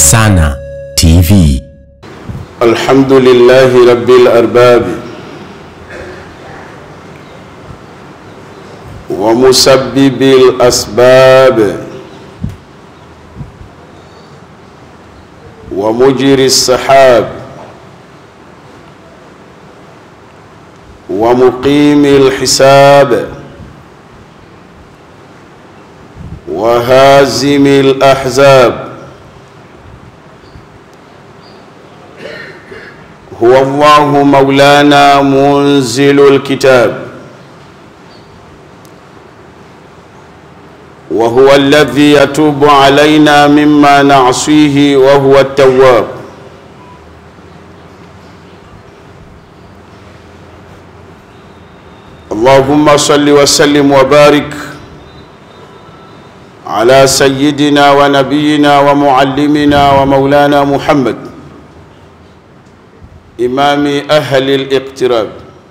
Sana TV. Alhamdulillahi Rabbil Arbab wa musabbibil asbab wa mujris sahab wa muqimil hisab wa hazimil ahzab. هو الله مولانا منزل الكتاب وهو الذي يتوب علينا مما نعصيه وهو التواب. اللهم صل وسلم وبارك على سيدنا ونبينا ومعلمنا ومولانا محمد إمام أهل الاقتراب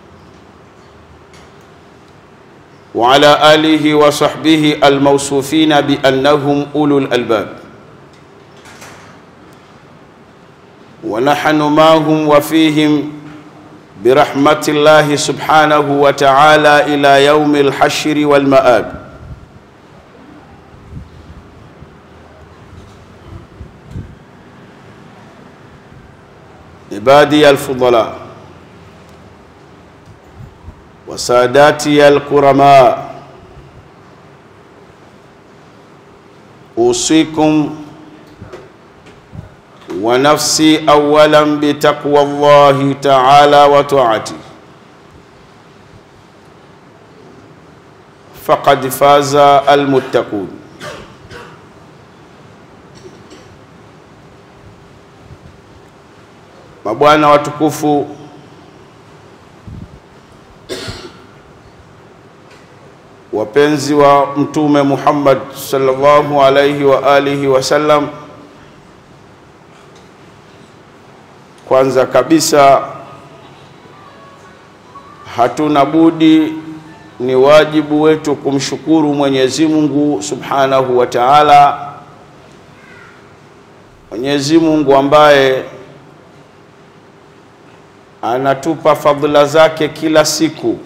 وعلى آله وصحبه الموصوفين بأنهم أولو الألباب، ونحن معهم وفيهم برحمة الله سبحانه وتعالى إلى يوم الحشر والمآب. عبادي الفضلاء وساداتي الكرماء، أوصيكم ونفسي أولا بتقوى الله تعالى وطاعته، فقد فاز المتقون. Mabwana watukufu, wapenzi wa Mtume Muhammad sallallahu alayhi wa alihi wasallam, kwanza kabisa hatuna budi, ni wajibu wetu kumshukuru Mwenyezi Mungu Subhanahu wa Ta'ala, Mwenyezi Mungu ambaye anatupa fadhila zake kila siku.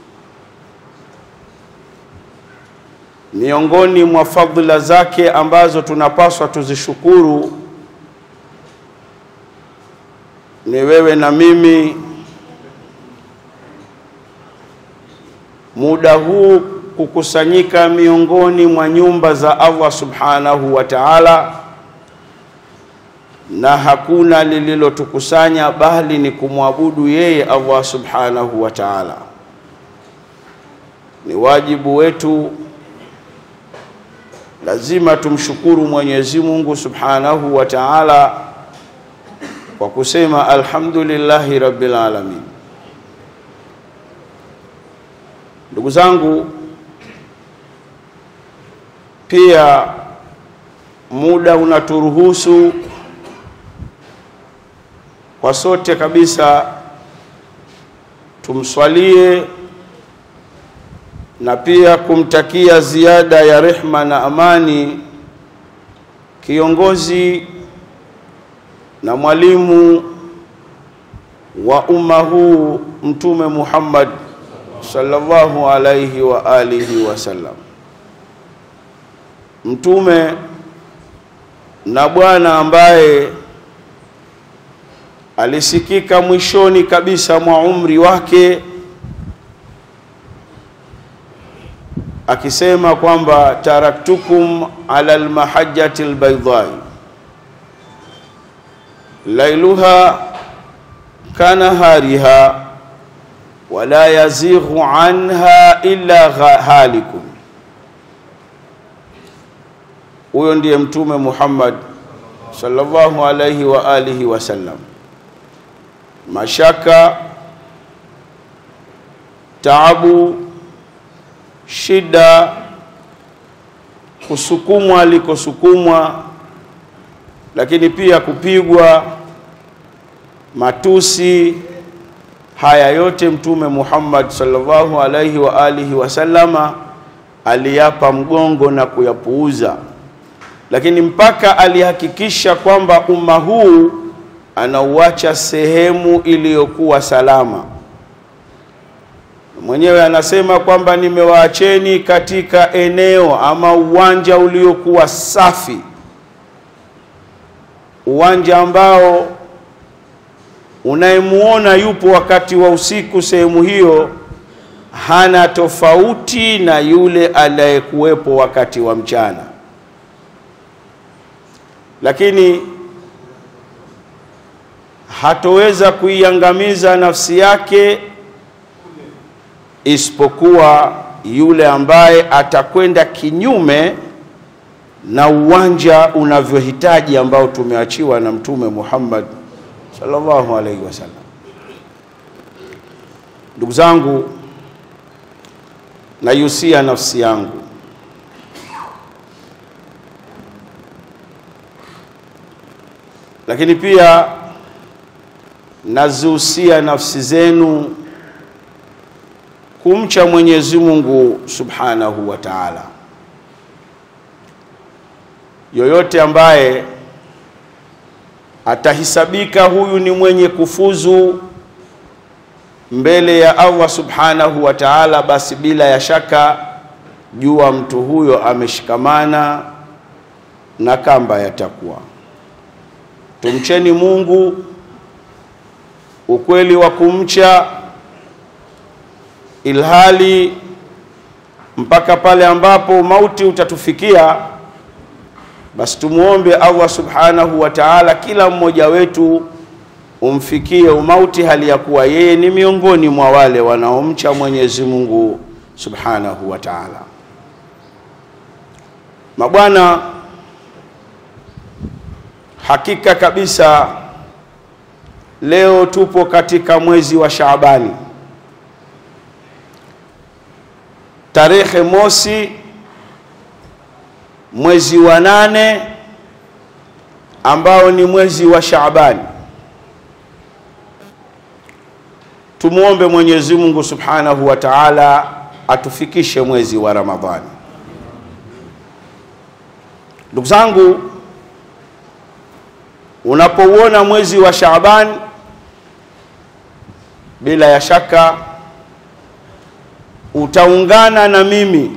Miongoni mwa fadhila zake ambazo tunapaswa tuzishukuru ni wewe na mimi muda huu kukusanyika miongoni mwa nyumba za Allah Subhanahu wa Ta'ala, na hakuna lililotukusanya bali ni kumwabudu yeye Allah Subhanahu wa Ta'ala. Ni wajibu wetu, lazima tumshukuru Mwenyezi Mungu Subhanahu wa Ta'ala kwa kusema alhamdulillahi Rabbil Alamin. Ndugu zangu, pia muda unaturuhusu kwa sote kabisa tumswalie na pia kumtakia ziada ya rehma na amani kiongozi na mwalimu wa umma huu, Mtume Muhammad sallallahu alayhi wa alihi wasallam. Mtume na bwana ambaye alisikika mwishoni kabisa mwa umri wake akisema kwamba taraktukum ala almahajjati albaydai lailuha kanahariha wala yazighu anha illa halikun. Huyo ndiye Mtume Muhammad sallallahu alayhi wa alihi wasallam. Mashaka, taabu, shida, kusukumwa alikosukumwa, lakini pia kupigwa, matusi, haya yote Mtume Muhammad sallallahu alayhi wa alihi wasallama aliyapa mgongo na kuyapuuza. lakini mpaka alihakikisha kwamba umma huu anauacha sehemu iliyokuwa salama. Mwenyewe anasema kwamba nimewaacheni katika eneo ama uwanja uliokuwa safi, uwanja ambao unayemuona yupo wakati wa usiku sehemu hiyo hana tofauti na yule aliyekuwepo wakati wa mchana. Lakini hatoweza kuiangamiza nafsi yake isipokuwa yule ambaye atakwenda kinyume na uwanja unavyohitaji ambao tumeachiwa na Mtume Muhammad sallallahu alaihi wasallam. Ndugu zangu, naihusia nafsi yangu lakini pia nazihusia nafsi zenu kumcha Mwenyezi Mungu Subhanahu wa Ta'ala. Yoyote ambaye atahisabika huyu ni mwenye kufuzu mbele ya Allah Subhanahu wa Ta'ala, basi bila ya shaka jua mtu huyo ameshikamana na kamba ya takwa. Tumcheni Mungu ukweli wa kumcha, ilhali mpaka pale ambapo mauti utatufikia, basi tumuombe Allah Subhanahu wa Ta'ala kila mmoja wetu umfikie umauti hali ya kuwa yeye ni miongoni mwa wale wanaomcha Mwenyezi Mungu Subhanahu wa Ta'ala. Mabwana, hakika kabisa leo tupo katika mwezi wa Shaabani, tarehe mosi mwezi wa 8 ambao ni mwezi wa Shaabani. Tumuombe Mwenyezi Mungu Subhanahu wa Ta'ala atufikishe mwezi wa Ramadhani. Ndugu zangu, unapouona mwezi wa Shaaban, bila ya shaka utaungana na mimi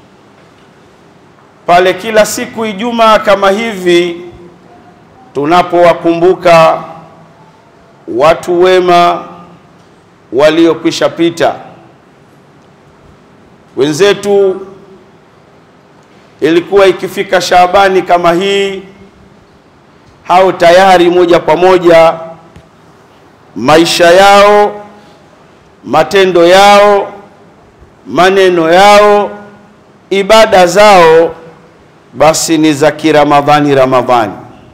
pale kila siku Ijumaa kama hivi tunapowakumbuka watu wema waliokwisha pita. Wenzetu ilikuwa ikifika Shaabani kama hii, hao tayari moja kwa moja maisha yao, matendo yao, maneno yao, ibada zao basi ni za Ramadhani.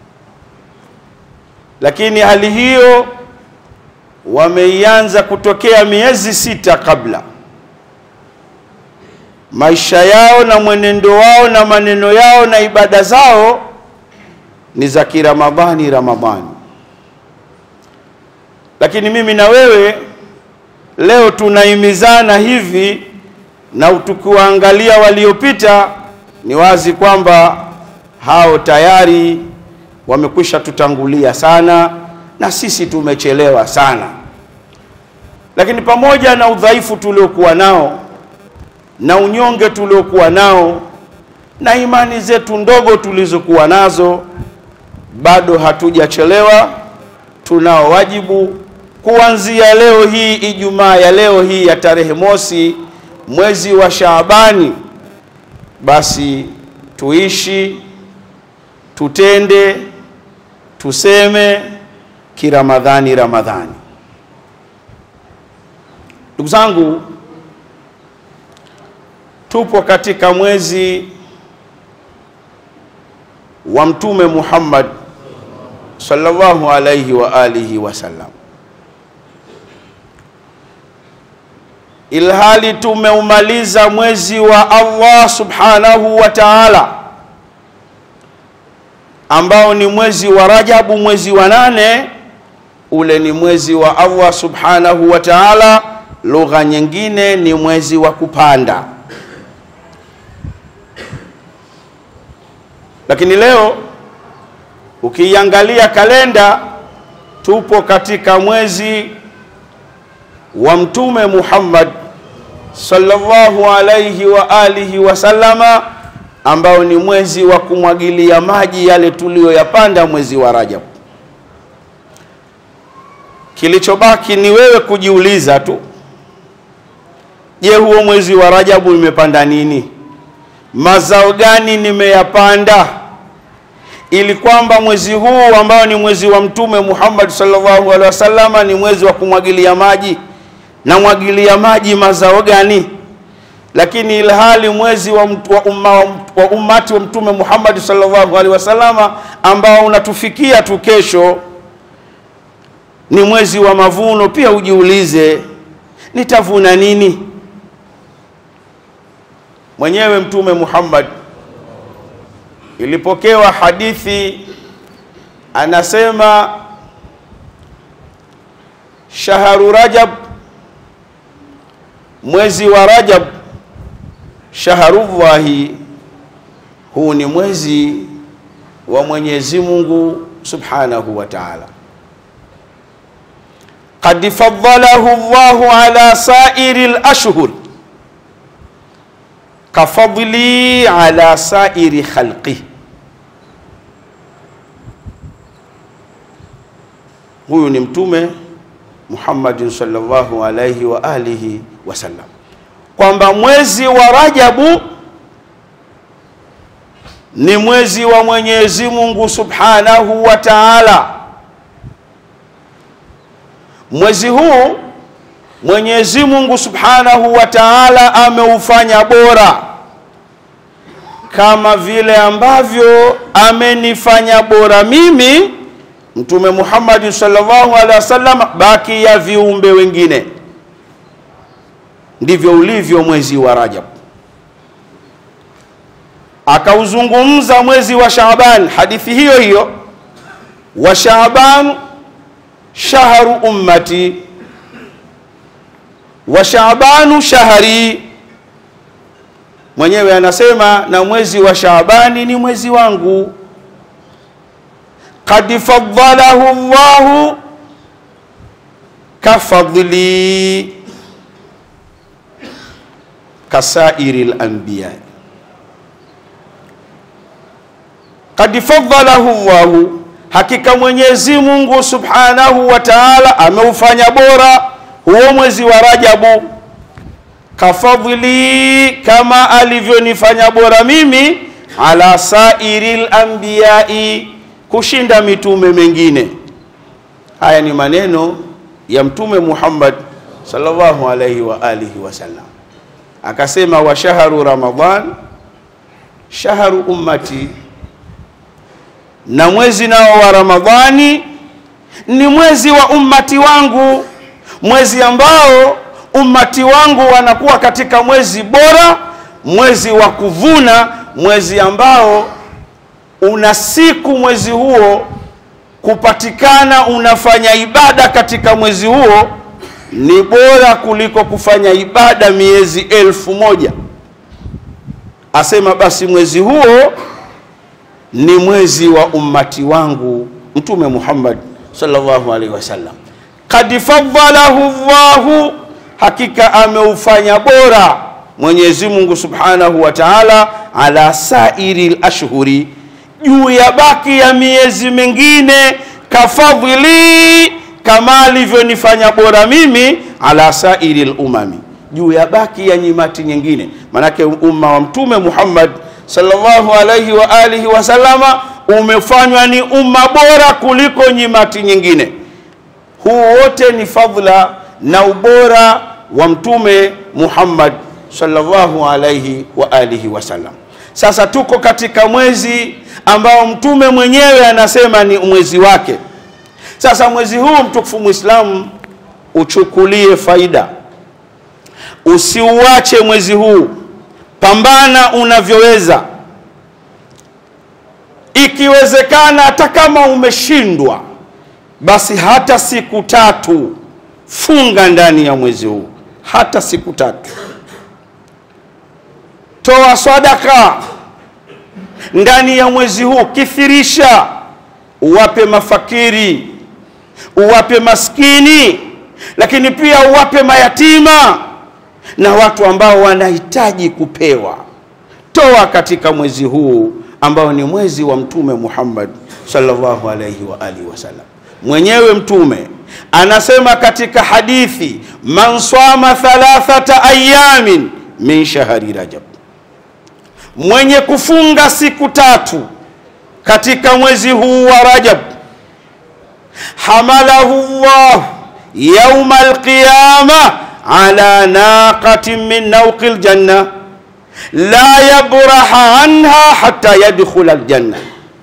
Lakini hali hiyo wameianza kutokea miezi 6 kabla. Maisha yao na mwenendo wao na maneno yao na ibada zao ni za Ramadhani. Lakini mimi na wewe leo tunahimizana hivi, na tukiwaangalia waliopita ni wazi kwamba hao tayari wamekwisha tutangulia sana na sisi tumechelewa sana. Lakini pamoja na udhaifu tuliokuwa nao na unyonge tuliokuwa nao na imani zetu ndogo tulizokuwa nazo, bado hatujachelewa. Tunao wajibu kuanzia leo hii, Ijumaa ya leo hii ya tarehe mosi mwezi wa Shaabani, basi tuishi, tutende, tuseme Ramadhani. Ndugu zangu, tupo katika mwezi wa Mtume Muhammad sallallahu alayhi wa alihi wasallam, ilhali tumeumaliza mwezi wa Allah Subhanahu wa Ta'ala ambao ni mwezi wa Rajabu, mwezi wa 8. Ule ni mwezi wa Allah Subhanahu wa Ta'ala, lugha nyingine ni mwezi wa kupanda. Lakini leo ukiangalia kalenda, tupo katika mwezi wa Mtume Muhammad sallallahu alayhi wa alihi wasallama, ambao ni mwezi wa kumwagilia maji yale tuliyoyapanda mwezi wa Rajab. Kilichobaki ni wewe kujiuliza tu, je, huo mwezi wa Rajabu nimepanda nini? Mazao gani nimeyapanda? Ili kwamba mwezi huu ambao ni mwezi wa Mtume Muhammad sallallahu alaihi wasallama ni mwezi wa kumwagilia maji, na mwagilia maji mazao gani? Lakini ilhali mwezi wa ummati wa Mtume Muhammad sallallahu alaihi wasallama ambao unatufikia tu kesho ni mwezi wa mavuno. Pia ujiulize, nitavuna nini? Mwenyewe Mtume Muhammad, ilipokewa hadithi, anasema shahru Rajab, mwezi wa Rajab, shahrullahi, huu ni mwezi wa Mwenyezi Mungu subhanahu wa ta'ala. Qad faddalahu Allahu ala sa'iril ashhur kafadli ala sa'iri khalqi. Huyu ni Mtume Muhammad sallallahu alayhi wa alihi wasallam, kwamba mwezi wa Rajabu ni mwezi wa Mwenyezi Mungu subhanahu wa ta'ala. Mwezi huu Mwenyezi Mungu subhanahu wa ta'ala ameufanya bora, kama vile ambavyo amenifanya bora mimi Mtume Muhammad sallallahu alaihi wasallam baki ya viumbe wengine. Ndivyo ulivyo mwezi wa Rajab. Akauzungumza mwezi wa Shaaban, hadithi hiyo hiyo, wa Shaaban shahru ummati wa Shaabanu shahri. Mwenyewe anasema na mwezi wa Shaabani ni mwezi wangu. Qad faddalahu Allahu kafadli kasairil anbiya. Qad faddalahu Allahu, hakika Mwenyezi Mungu subhanahu wa ta'ala ameufanya bora huo mwezi wa Rajabu, kafadhili, kama alivyonifanya bora mimi, ala sairil anbiyai, kushinda mitume mengine. Haya ni maneno ya Mtume Muhammad sallallahu alayhi wa alihi wasallam. Akasema wa shahru Ramadhan shahru ummati, na mwezi nao wa Ramadhani ni mwezi wa ummati wangu, mwezi ambao ummati wangu wanakuwa katika mwezi bora, mwezi wa kuvuna, mwezi ambao una siku mwezi huo kupatikana unafanya ibada katika mwezi huo ni bora kuliko kufanya ibada miezi 1000. Asema basi mwezi huo ni mwezi wa ummati wangu Mtume Muhammad sallallahu alaihi wasallam. Qad faddalahu Allahu, hakika ameufanya bora Mwenyezi Mungu subhanahu wa ta'ala, ala sairil ashhuri, juu ya baki ya miezi mingine, kafadhili, kama alivyonifanya bora mimi, ala sairil umami, juu ya baki ya nyimati nyingine. Manake umma wa Mtume Muhammad sallallahu alayhi wa alihi wasallama umefanywa ni umma bora kuliko nyimati nyingine. Huu wote ni fadhila na ubora wa Mtume Muhammad sallallahu alayhi wa alihi wasallam. Sasa tuko katika mwezi ambao Mtume mwenyewe anasema ni mwezi wake. Sasa mwezi huu mtukufu Muislamu uchukulie faida, usiuache mwezi huu, pambana unavyoweza. Ikiwezekana hata kama umeshindwa, basi hata siku 3 funga ndani ya mwezi huu, hata siku 3. Toa sadaka ndani ya mwezi huu kithirisha, uwape mafakiri, uwape maskini, lakini pia uwape mayatima na watu ambao wanahitaji kupewa. Toa katika mwezi huu ambao ni mwezi wa Mtume Muhammad sallallahu alayhi wa alihi wasallam. Mwenyewe Mtume anasema katika hadithi, man swama 3 ayamin min shahri Rajab, mwenye kufunga siku 3 katika mwezi huu wa Rajab, hamalahu Allah yawma alqiyama ala naqatin min nawqil janna la yabraha anha hatta yadkhula aljanna.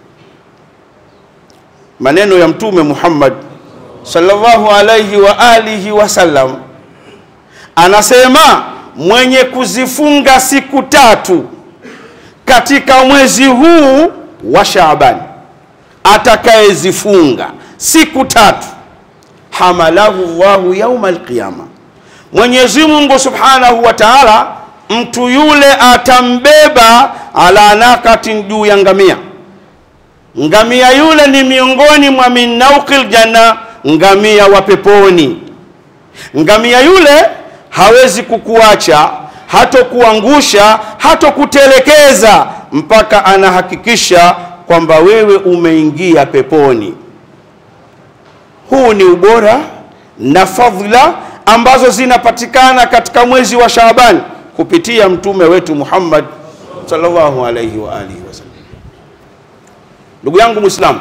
Maneno ya Mtume Muhammad sallallahu alayhi wa alihi wasallam, anasema mwenye kuzifunga siku 3 katika mwezi huu wa Shaaban, atakayezifunga siku 3, hamalahu Allahu yawma alqiyama, Mwenyezi Mungu subhanahu wa ta'ala mtu yule atambeba ala naqatin, juu ya ngamia. Ngamia yule ni miongoni mwa min nawqil janna, ngamia wa peponi. Ngamia yule hawezi kukuacha, hatokuangusha, hatokutelekeza mpaka anahakikisha kwamba wewe umeingia peponi. Huu ni ubora na fadhila ambazo zinapatikana katika mwezi wa Shaaban kupitia mtume wetu Muhammad sallallahu alayhi wa alihi wasallam. Ndugu yangu Muislamu,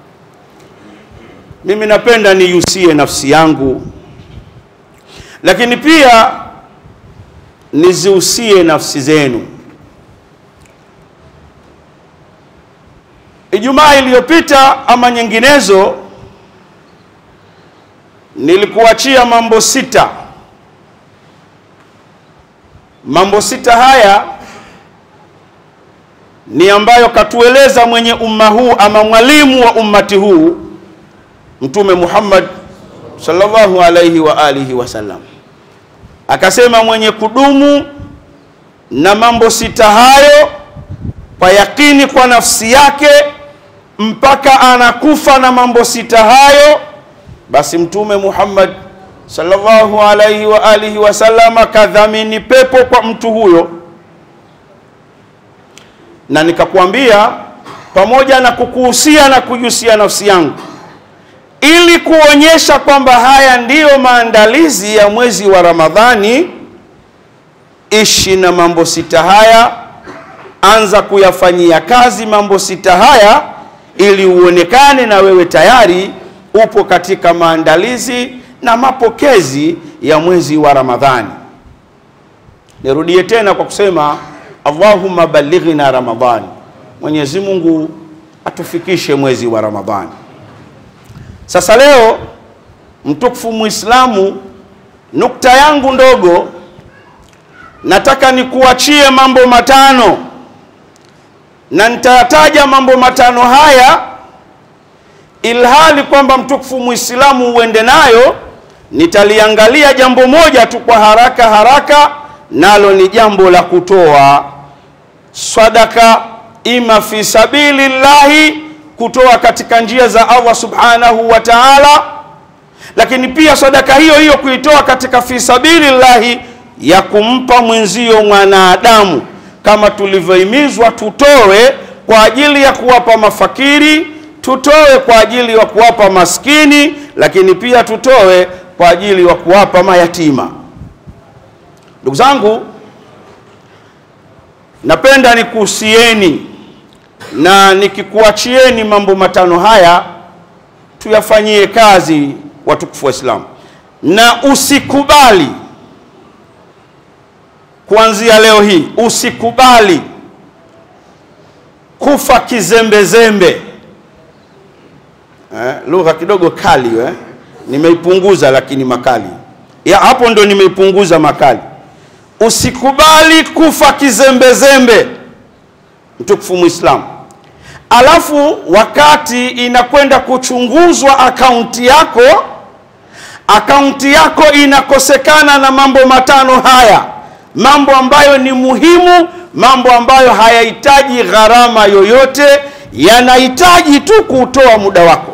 mimi napenda niusie nafsi yangu, lakini pia niziusie nafsi zenu. Ijumaa iliyopita ama nyinginezo nilikuachia mambo 6. Mambo 6 haya ni ambayo katueleza mwenye umma huu ama mwalimu wa ummati huu Mtume Muhammad sallallahu alayhi wa alihi wasallam. Akasema mwenye kudumu na mambo 6 hayo kwa yakini kwa nafsi yake mpaka anakufa na mambo 6 hayo, basi Mtume Muhammad sallallahu alayhi wa alihi wasallam kadhamini pepo kwa mtu huyo. Na nikakwambia pamoja na kukuhusia na kujusia nafsi yangu, ili kuonyesha kwamba haya ndiyo maandalizi ya mwezi wa Ramadhani, ishi na mambo 6 haya, anza kuyafanyia kazi mambo 6 haya, ili uonekane na wewe tayari upo katika maandalizi na mapokezi ya mwezi wa Ramadhani. Nirudie tena kwa kusema Allahumma balighna Ramadhani, Mwenyezi Mungu atufikishe mwezi wa Ramadhani. Sasa leo mtukufu Muislamu, nukta yangu ndogo, nataka nikuachie mambo 5, na nitataja mambo 5 haya ilhali kwamba mtukufu Muislamu uende nayo. Nitaliangalia jambo moja tu kwa haraka, nalo ni jambo la kutoa sadaka, ima fi sabilillahi, kutoa katika njia za Allah subhanahu wa ta'ala, lakini pia sadaka hiyo kuitoa katika fi sabilillahi ya kumpa mwenzio mwanadamu, kama tulivyohimizwa tutoe kwa ajili ya kuwapa mafakiri, tutoe kwa ajili ya kuwapa maskini, lakini pia tutoe kwa ajili ya kuwapa mayatima. Ndugu zangu, napenda nikuhusieni na nikikuachieni mambo 5 haya, tuyafanyie kazi watukufu wa Islam. Na usikubali kuanzia leo hii, usikubali kufa kizembezembe. Lugha kidogo kali, nimeipunguza lakini makali. Ya hapo ndo nimeipunguza makali. Usikubali kufa kizembezembe, mtukufu Muislamu. Alafu wakati inakwenda kuchunguzwa akaunti yako inakosekana na mambo 5 haya, mambo ambayo ni muhimu, mambo ambayo hayahitaji gharama yoyote, yanahitaji tu kutoa muda wako.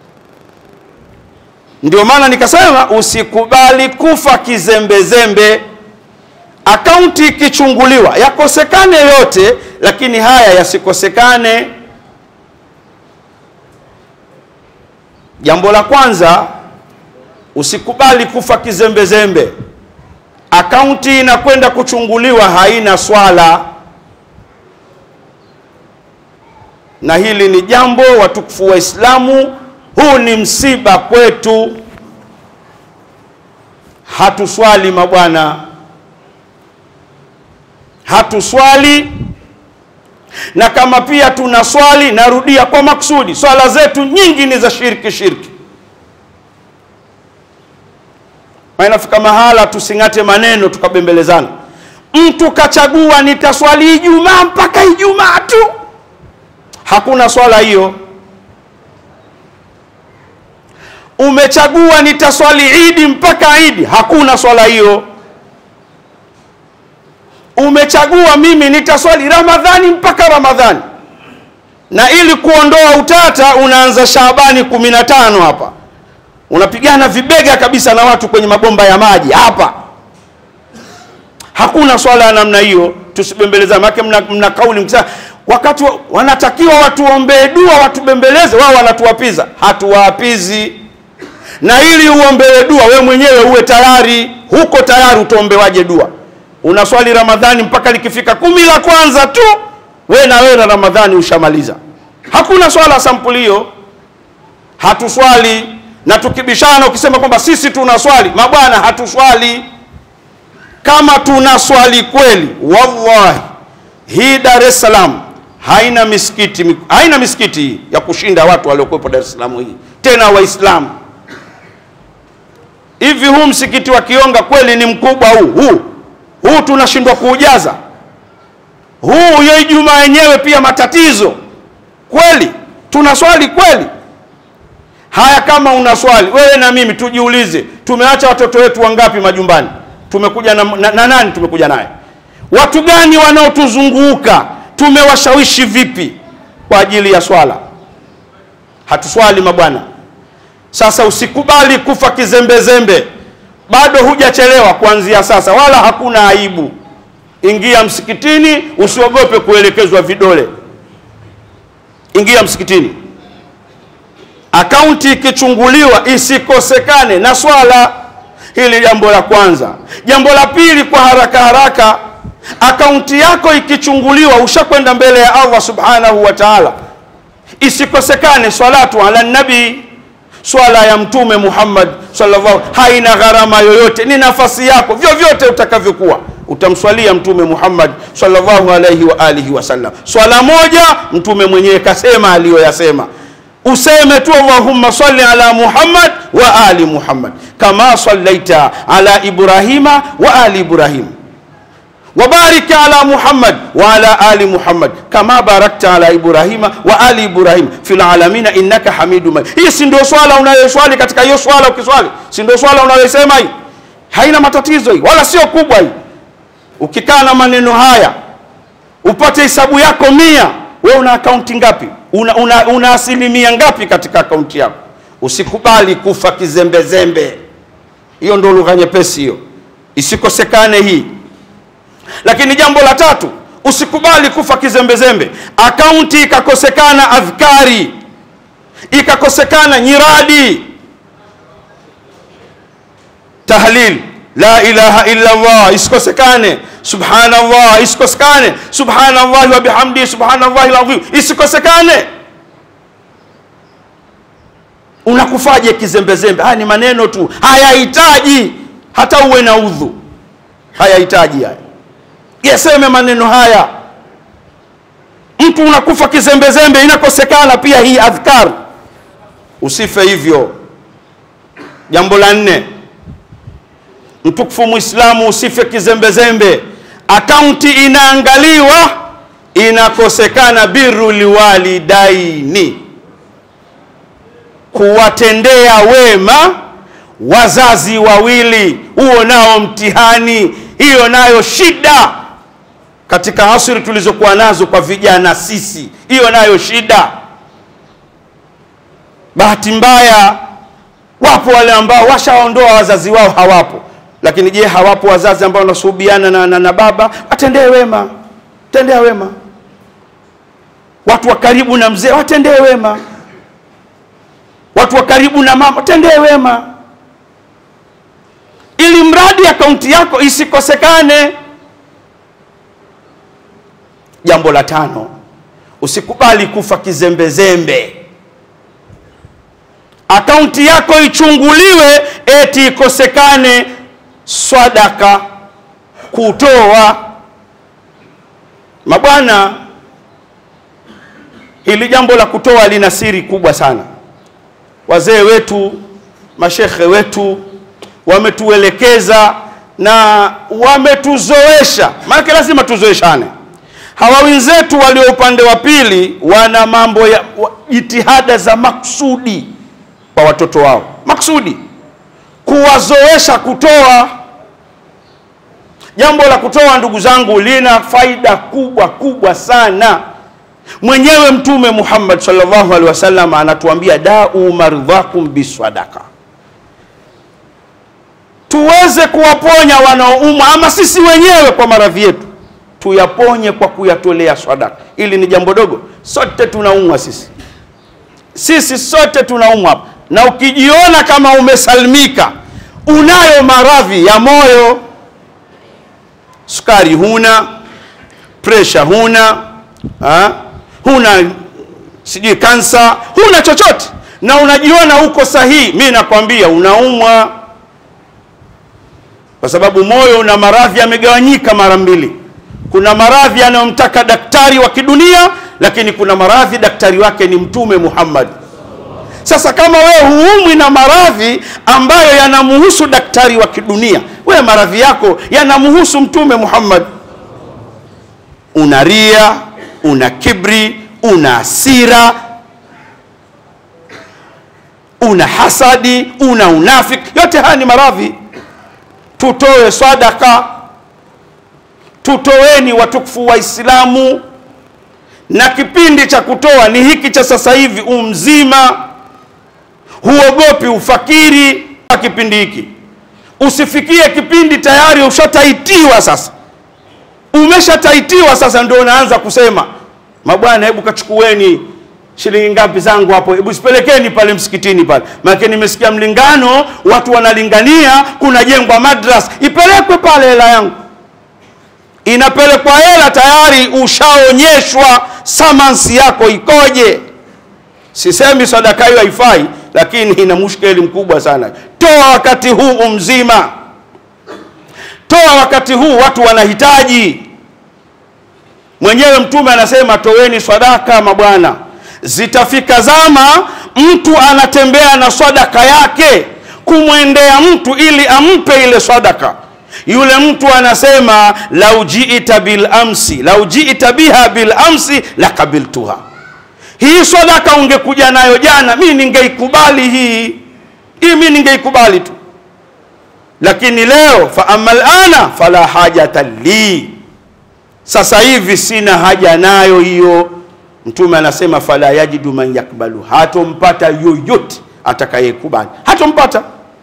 Ndio maana nikasema usikubali kufa kizembezembe. Akaunti ikichunguliwa yakosekane yote, lakini haya yasikosekane. Jambo la kwanza, usikubali kufa kizembezembe. Akaunti inakwenda kuchunguliwa haina swala, na hili ni jambo watukufu wa Islamu, huu ni msiba kwetu. Hatuswali mabwana, hatuswali. Na kama pia tunaswali, narudia kwa maksudi, swala zetu nyingi ni za shirki. Inafika mahala tusingate maneno tukabembelezana. Mtu kachagua nitaswali Ijumaa mpaka Ijumaa tu, hakuna swala hiyo. Umechagua nitaswali Idi mpaka Idi, hakuna swala hiyo. Umechagua mimi nitaswali Ramadhani mpaka Ramadhani, na ili kuondoa utata unaanza Shaabani 15 hapa, unapigana vibega kabisa na watu kwenye mabomba ya maji hapa. Hakuna swala ya namna hiyo, tusibembeleza. Maana mna kauli mkisema wakati wanatakiwa watuombee dua watubembeleze, wao wanatuapiza. Hatuwaapizi. Na ili uombewe dua we mwenyewe uwe tayari, huko tayari utaombewaje dua. Unaswali Ramadhani mpaka likifika 10 la kwanza tu, we na Ramadhani ushamaliza. Hakuna swala sampuli hiyo. Hatuswali. Na tukibishana ukisema kwamba sisi tunaswali, mabwana hatuswali. Kama tunaswali kweli, wallahi hii Dar es Salaam haina misikiti ya kushinda watu waliokuwepo Dar es Salaam hii, tena Waislamu. Hivi huu msikiti wa Kionga kweli ni mkubwa huu tunashindwa kuujaza. Huu hiyo Ijumaa yenyewe pia matatizo. Kweli tunaswali kweli? Haya, kama unaswali wewe na mimi tujiulize, tumeacha watoto wetu wangapi majumbani? Tumekuja na nani tumekuja naye? Watu gani wanaotuzunguka? Tumewashawishi vipi kwa ajili ya swala? Hatuswali mabwana. Sasa usikubali kufa kizembezembe. Bado hujachelewa kuanzia sasa, wala hakuna aibu. Ingia msikitini, usiogope kuelekezwa vidole. Ingia msikitini. Akaunti ikichunguliwa isikosekane na swala. Hili jambo la kwanza. Jambo la pili, kwa haraka, akaunti yako ikichunguliwa, ushakwenda mbele ya Allah subhanahu wa ta'ala, isikosekane salatu ala nabi, swala ya Mtume Muhammad sallallahu, haina gharama yoyote, ni nafasi yako vyovyote utakavyokuwa utamswalia Mtume Muhammad sallallahu alayhi wa alihi wasallam. Swala moja Mtume mwenyewe kasema aliyoyasema. Useme tu Allahumma salli ala Muhammad wa ali Muhammad kama sallaita ala Ibrahima wa ali Ibrahim, wa barik ala Muhammad wa ala ali Muhammad kama barakta ala Ibrahima wa ali Ibrahim fil alamin innaka Hamidum Majid. Hii si ndio swala unayoswali? Katika hiyo swala ukiswali, si ndio swala unayosema hii? Haina matatizo hii, wala sio kubwa hii. Ukikaa na maneno haya upate hesabu yako 100, wewe una akaunti ngapi? Una asilimia ngapi katika akaunti yako? Usikubali kufa kizembezembe. Hiyo ndio lugha nyepesi hiyo, isikosekane hii. Lakini jambo la tatu, usikubali kufa kizembezembe. Akaunti ikakosekana adhkari, ikakosekana nyiradi, tahlil, la ilaha illa Allah isikosekane, subhanallah isikosekane, subhanallah wa bihamdi subhanallah alazim isikosekane. Unakufaje kizembezembe? Haya ni maneno tu, hayahitaji hata uwe na udhu, hayahitaji haya. Yaseme maneno haya. Mtu unakufa kizembezembe, inakosekana pia hii adhkar. Usife hivyo. Jambo la 4, mtukufu Muislamu, usife kizembezembe. Akaunti inaangaliwa, inakosekana birru liwalidaini, kuwatendea wema wazazi wawili. Huo nao mtihani, hiyo nayo shida. katika asri tulizokuwa nazo kwa vijana sisi, hiyo nayo shida. Bahati mbaya wapo wale ambao washaondoa wazazi wao, hawapo. Lakini je, hawapo wazazi ambao wanasuhubiana na baba? Atendee wema, tendea wema. Watu wa karibu na mzee watendee wema, watu wa karibu na mama tendee wema, ili mradi akaunti yako isikosekane. Jambo la 5, usikubali kufa kizembezembe. Akaunti yako ichunguliwe eti ikosekane sadaka kutoa. Mabwana, hili jambo la kutoa lina siri kubwa sana. Wazee wetu, mashekhe wetu wametuelekeza na wametuzoesha, maana lazima tuzoeshane. Hawa wenzetu walio upande wa pili wana mambo ya jitihada za maksudi kwa watoto wao, maksudi kuwazoesha kutoa. Jambo la kutoa, ndugu zangu, lina faida kubwa sana. Mwenyewe Mtume Muhammad sallallahu alaihi wasallam anatuambia da'u mardhakum bisadaqa, tuweze kuwaponya wanaoumwa ama sisi wenyewe kwa maradhi yetu, tuyaponye kwa kuyatolea sadaka. Ili ni jambo dogo, sote tunaumwa sisi sote tunaumwa. Na ukijiona kama umesalimika, unayo maradhi ya moyo, sukari huna, pressure huna, huna sijui kansa, huna chochote, na unajiona uko sahihi, mimi nakwambia unaumwa. Kwa sababu moyo una maradhi yamegawanyika mara mbili. Kuna maradhi yanayomtaka daktari wa kidunia, lakini kuna maradhi daktari wake ni Mtume Muhammad. Sasa kama wewe huumwi na maradhi ambayo yanamhusu daktari wa kidunia, wewe maradhi yako yanamhusu Mtume Muhammad. Una ria, una kibri, una hasira, una hasadi, una unafiki, yote haya ni maradhi. Tutoe sadaka, tutoeni watukufu wa Islamu. Na kipindi cha kutoa ni hiki cha sasa hivi, umzima, huogopi ufakiri. Kipindi hiki usifikie kipindi tayari ushataitiwa. Sasa umeshataitiwa, sasa ndio unaanza kusema mabwana, hebu kachukueni shilingi ngapi zangu hapo, hebu sipelekeni pale msikitini pale, maana nimesikia mlingano, watu wanalingania kuna jengwa madrasa, ipelekwe pale hela yangu. Inapelekwa hela tayari, ushaonyeshwa samansi yako ikoje. Sisemi sadaka hiyo haifai, lakini ina mushkeli mkubwa sana. Toa wakati huu mzima, toa wakati huu, watu wanahitaji. Mwenyewe Mtume anasema toweni sadaka mabwana. Zitafika zama mtu anatembea na sadaka yake kumwendea mtu ili ampe ile sadaka. Yule mtu anasema lau jiita bil amsi, lau jiita biha bil amsi lakabiltuha. Hii sadaka ungekuja nayo jana, mimi ningeikubali hii mimi ningeikubali tu. Lakini leo fa amal ana fala hajata li, sasa hivi sina haja nayo hiyo. Mtume anasema fala yajidu man yakbalu, hatompata yoyote atakayekubali, hatompata.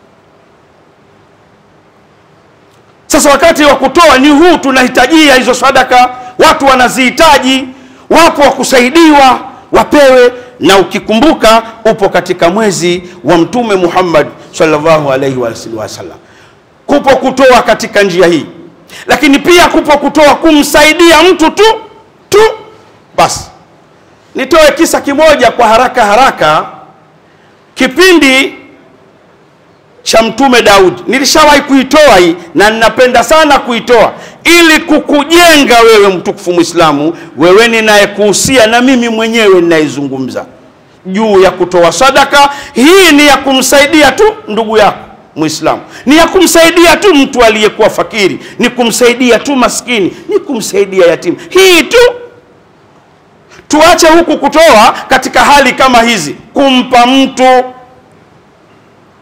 Sasa wakati wa kutoa ni huu, tunahitajia hizo sadaka, watu wanazihitaji, wapo wa kusaidiwa, wapewe. Na ukikumbuka upo katika mwezi wa Mtume Muhammad sallallahu alaihi wasallam, kupo kutoa katika njia hii. Lakini pia kupo kutoa kumsaidia mtu tu. Basi nitoe kisa kimoja kwa haraka. Kipindi cha Mtume Daud, nilishawahi kuitoa hii na ninapenda sana kuitoa ili kukujenga wewe mtukufu Muislamu, wewe ninayekuhusia na mimi mwenyewe ninaizungumza juu ya kutoa sadaka. Hii ni ya kumsaidia tu ndugu yako Muislamu, ni ya kumsaidia tu mtu aliyekuwa fakiri, ni kumsaidia tu maskini, ni kumsaidia yatima. Hii tu. Tuache huku kutoa katika hali kama hizi, kumpa mtu.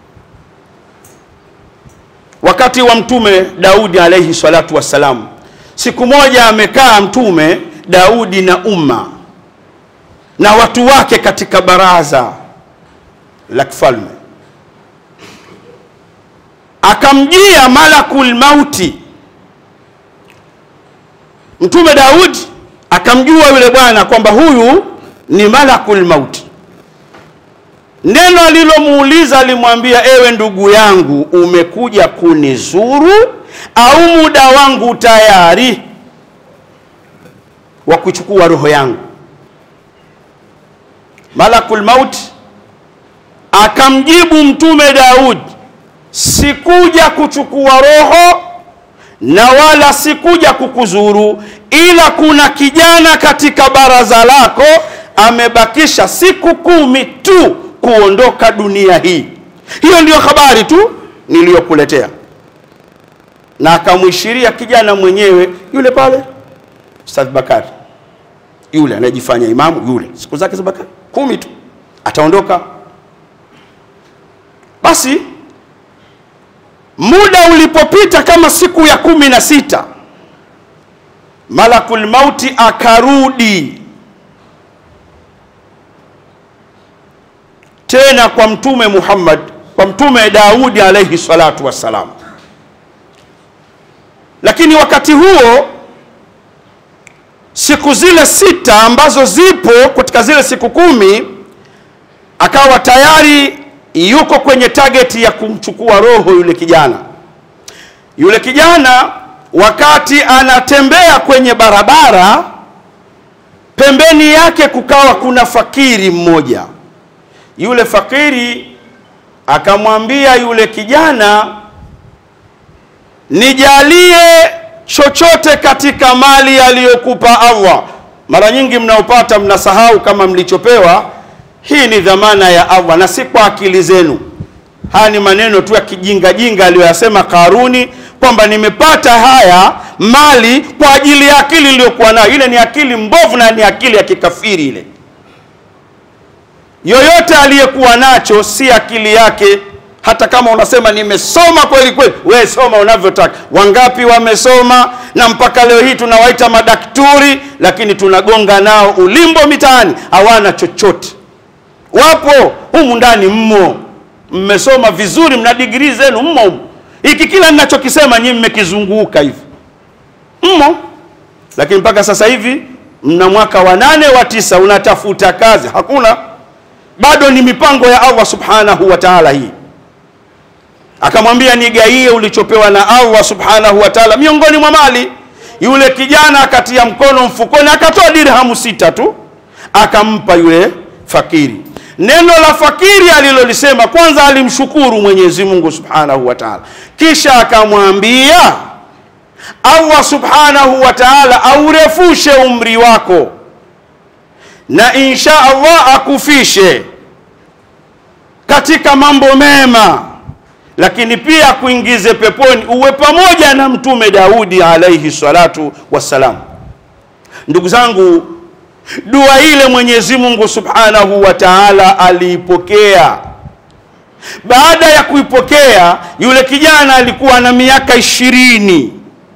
Wakati wa Mtume Daudi alayhi salatu wassalam, Siku moja amekaa Mtume Daudi na umma na watu wake katika baraza la kifalme. Akamjia malakul mauti. Mtume Daudi akamjua yule bwana kwamba huyu ni malakul mauti. Neno alilomuuliza, alimwambia, ewe ndugu yangu, umekuja kunizuru au muda wangu tayari wa kuchukua roho yangu? Malakul mauti akamjibu Mtume Daudi, sikuja kuchukua roho na wala sikuja kukuzuru, ila kuna kijana katika baraza lako amebakisha siku 10 tu kuondoka dunia hii. Hiyo ndiyo habari tu niliyokuletea. Na akamwishiria kijana mwenyewe yule pale, Ustadh Bakari, yule anajifanya imamu yule, siku zake za Bakari 10 tu ataondoka. Basi muda ulipopita kama siku ya 16, malakul mauti akarudi tena kwa Mtume Muhammad, kwa Mtume Daudi alayhi salatu wassalam. Lakini wakati huo siku zile 6 ambazo zipo katika zile siku 10, akawa tayari yuko kwenye target ya kumchukua roho yule kijana. Yule kijana wakati anatembea kwenye barabara, pembeni yake kukawa kuna fakiri mmoja. Yule fakiri akamwambia yule kijana, nijalie chochote katika mali aliyokupa Allah. Mara nyingi mnaopata mnasahau kama mlichopewa. Hii ni dhamana ya Allah na si kwa akili zenu. Haya ni maneno tu ya kijinga jinga aliyosema Karuni kwamba nimepata haya mali kwa ajili ya akili iliyokuwa nayo. Ile ni akili mbovu na ni akili ya kikafiri ile. Yoyote aliyekuwa nacho si akili yake. Hata kama unasema nimesoma kweli kweli, wewe soma unavyotaka. Wangapi wamesoma na mpaka leo hii tunawaita madaktari, lakini tunagonga nao ulimbo mitaani, hawana chochote. Wapo humu ndani mmo, mmesoma vizuri, mna degree zenu mmo. Hiki kila ninachokisema nyinyi mmekizunguka hivi mmo, lakini mpaka sasa hivi mna mwaka wa 8 wa 9 unatafuta kazi, hakuna. Bado ni mipango ya Allah subhanahu wa ta'ala hii. Akamwambia nigaie ulichopewa na Allah subhanahu wa ta'ala miongoni mwa mali. Yule kijana akatia mkono mfukoni, akatoa dirhamu 6 tu, akampa yule fakiri. Neno la fakiri alilolisema, kwanza alimshukuru Mwenyezi Mungu subhanahu wa ta'ala, kisha akamwambia Allah subhanahu wa ta'ala aurefushe umri wako na insha Allah akufishe katika mambo mema, lakini pia kuingize peponi, uwe pamoja na Mtume Daudi alayhi salatu wassalam. Ndugu zangu, dua ile Mwenyezi Mungu subhanahu wa ta'ala aliipokea. Baada ya kuipokea, yule kijana alikuwa na miaka 20.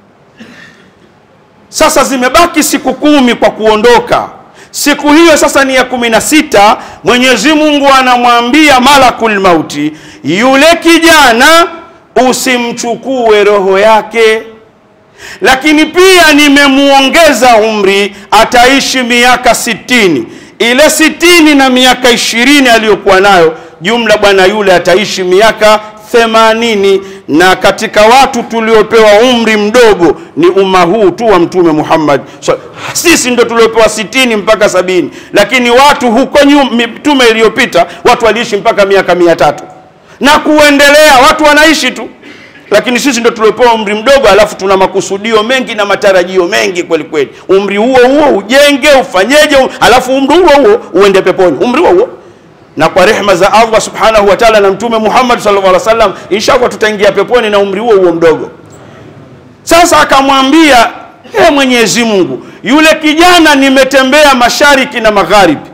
Sasa zimebaki siku 10 kwa kuondoka. Siku hiyo sasa ni ya 16. Mwenyezi Mungu anamwambia malakul mauti, yule kijana usimchukue roho yake, lakini pia nimemuongeza umri, ataishi miaka 60. Ile 60 na miaka 20 aliyokuwa nayo, jumla bwana yule ataishi miaka 80. Na katika watu tuliopewa umri mdogo ni umma huu tu wa Mtume Muhammad. So, sisi ndo tuliopewa 60 mpaka 70, lakini watu huko mitume iliyopita watu waliishi mpaka miaka 300 na kuendelea, watu wanaishi tu. Lakini sisi ndo tuliopewa umri mdogo, alafu tuna makusudio mengi na matarajio mengi kweli kweli. Umri huo ujenge, ufanyeje, alafu umri huo uende peponi. Umri huo, na kwa rehema za Allah subhanahu wa ta'ala na Mtume Muhammad sallallahu alaihi wasallam, inshallah tutaingia peponi na umri huo mdogo. Sasa akamwambia, Mwenyezi Mungu, yule kijana nimetembea mashariki na magharibi,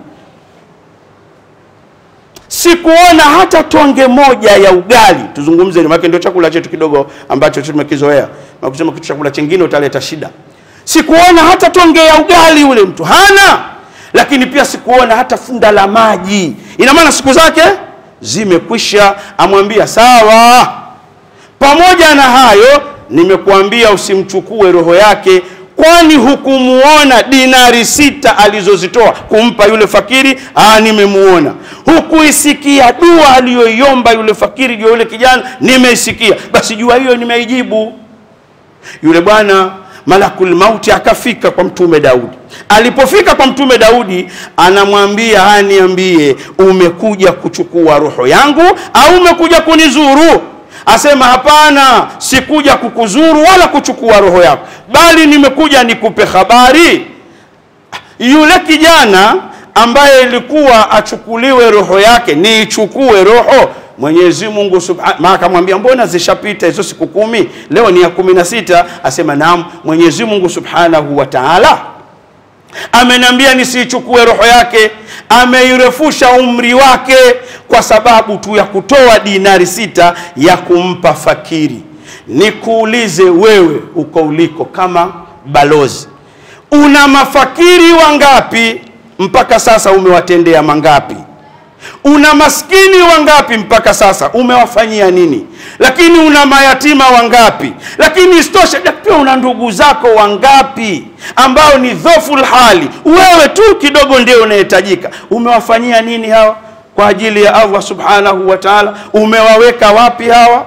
sikuona hata tonge moja ya ugali. Tuzungumze, maana ndio chakula chetu kidogo ambacho tumekizoea. Na kusema kitu chakula kingine utaleta shida. Sikuona hata tonge ya ugali yule mtu hana, lakini pia sikuona hata funda la maji. Ina maana siku zake zimekwisha. Amwambia sawa, pamoja na hayo nimekuambia usimchukue roho yake, kwani hukumuona dinari 6 alizozitoa kumpa yule fakiri? Nimemuona. Hukuisikia dua aliyoiomba yule fakiri juu yule kijana? Nimeisikia. Basi jua hiyo nimeijibu. Yule bwana malakul mauti akafika kwa Mtume Daudi. Alipofika kwa Mtume Daudi, anamwambia, niambie, umekuja kuchukua roho yangu au umekuja kunizuru? Asema, hapana, sikuja kukuzuru wala kuchukua roho yako, bali nimekuja nikupe habari. Yule kijana ambaye ilikuwa achukuliwe roho yake, niichukue roho, Mwenyezi Mungu subhanahu akamwambia, mbona zishapita hizo siku 10, leo ni ya 16? Asema, naam, Mwenyezi Mungu subhanahu wa ta'ala ameniambia nisichukue roho yake, ameirefusha umri wake kwa sababu tu ya kutoa dinari 6 ya kumpa fakiri. Nikuulize wewe uko uliko kama balozi, una mafakiri wangapi mpaka sasa? Umewatendea mangapi? Una maskini wangapi mpaka sasa? Umewafanyia nini? Lakini una mayatima wangapi? Lakini isitoshe pia una ndugu zako wangapi ambao ni dhoful hali? Wewe tu kidogo ndio unahitajika. Umewafanyia nini hawa kwa ajili ya Allah subhanahu wa ta'ala? Umewaweka wapi hawa?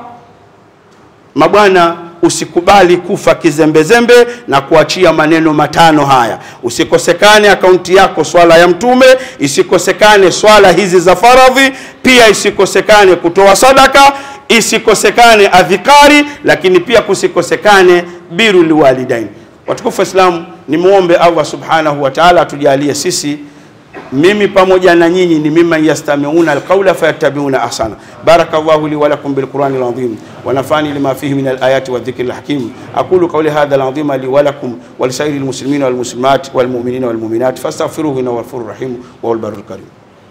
Mabwana, usikubali kufa kizembezembe na kuachia maneno matano haya. Usikosekane akaunti yako swala ya Mtume, isikosekane swala hizi za faradhi, pia isikosekane kutoa sadaka, isikosekane adhikari, lakini pia kusikosekane birrul walidain. Watukufu wa Islam, nimuombe Allah subhanahu wa ta'ala atujalie sisi, mimi pamoja na nyinyi, ni mimman yastami'una alqawla fayattabi'una ahsana. Barakallahu li wa lakum bil Qur'anil azim wa nafani lima fihi min al ayati wa dhikril hakim. Aqulu qawli hadha al azim li wa lakum wa li sa'iril muslimina wal muslimat wal mu'minina wal mu'minat fastaghfiruhu innahu ghafurur rahim wa huwal barrul karim.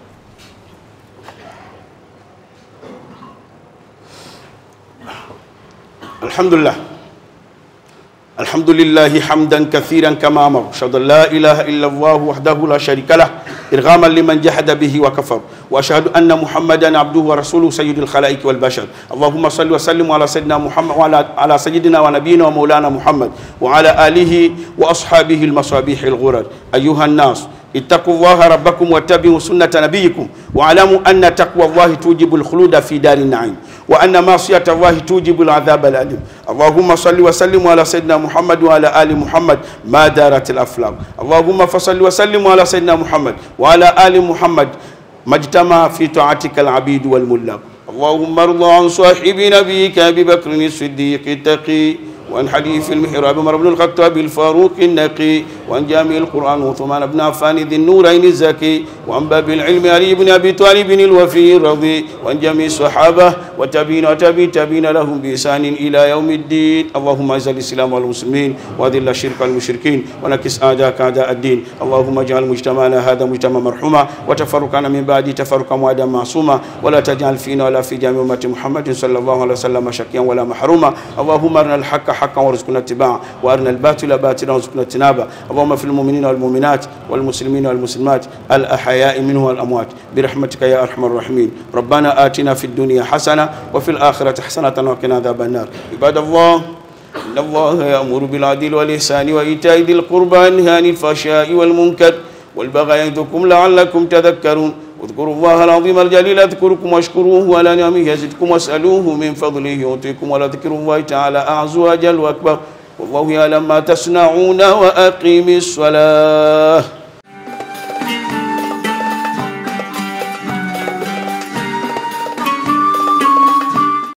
Alhamdulillah, alhamdulillahi hamdan kathiran kama amara, ashhadu an la ilaha illa Allah wahdahu la sharika lah, irghaman liman jahada bihi wa kafar, wa ashhadu anna Muhammadan abduhu wa rasuluhu sayyidul khalaiq wal bashar. Allahumma salli wa sallim ala sayyidina Muhammad wa ala sayyidina wa nabiyina wa maulana Muhammad wa ala alihi wa ashabihi al masabih al ghurar. Ayuha an-nas, ittaqullaha rabbakum wattabi'u sunnata nabiyikum wa alamu anna taqwallahi tujibul khuluda fi darin na'im wa anna ma'siyatallahi tujibul adhab al-alim. Allahumma salli wa sallim ala sayyidina Muhammad wa ala ali Muhammad ma daratil aflaq. Allahumma fasalli wa sallim ala sayyidina Muhammad wa ala ali Muhammad majtama fi ta'atika al-abid wal mullaq. Allahumma arda an sahibi nabiyyika Abi Bakr as-Siddiq at-Taqi وعن حديث المحراب عمر بن الخطاب الفاروق النقي وعن جامع القرآن وعثمان بن عفان ذي النورين الزكي وعن باب العلم علي بن أبي طالب الوفي الرضي وعن جميع الصحابة وتابعين وتابعين لهم بإحسان إلى يوم الدين. اللهم اعز الإسلام والمسلمين وأذل الشرك والمشركين ونكس أعداءك أعداء الدين. اللهم اجعل مجتمعنا هذا مجتمع مرحوما وتفرقنا من بعد تفرقا معدا معصوما ولا تجعل فينا ولا في جميع أمة محمد صلى الله عليه وسلم شقيا ولا محروما. اللهم أرنا الحق حقا وارزقنا اتباعه وارنا الباطل باطلا وارزقنا اجتنابه. اللهم في المؤمنين والمؤمنات والمسلمين والمسلمات الاحياء منهم والاموات برحمتك يا ارحم الراحمين. ربنا آتنا في الدنيا حسنه وفي الاخره حسنه وقنا عذاب النار. عباد الله، ان الله يأمر بالعدل والاحسان وايتاء ذي القربى وينهى عن الفحشاء والمنكر والبغي يعظكم لعلكم تذكرون. اذكروا الله العظيم الجليل اذكركم واشكروه على نعمه يزدكم واسألوه من فضله يعطيكم ولذكر الله تعالى أعز وأجل وأكبر والله يعلم ما تصنعون وأقيموا الصلاة.